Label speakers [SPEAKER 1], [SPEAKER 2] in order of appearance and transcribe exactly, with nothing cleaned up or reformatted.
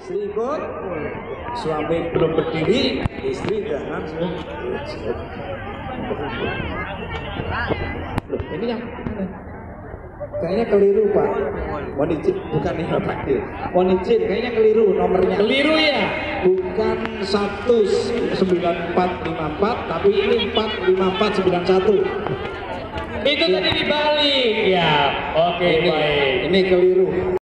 [SPEAKER 1] Istri ikut, suami belum berdiri, istri jangan. Loh, ini yang kayaknya keliru Pak. Mohon izin, bukan ini Pak. Mohon izin, kayaknya keliru nomornya.
[SPEAKER 2] Keliru ya?
[SPEAKER 1] Bukan satu sembilan empat lima empat, tapi ini empat lima empat sembilan satu.
[SPEAKER 2] Itu tadi dibalik ya. Oke,
[SPEAKER 1] Ini,
[SPEAKER 2] baik.
[SPEAKER 1] ini keliru.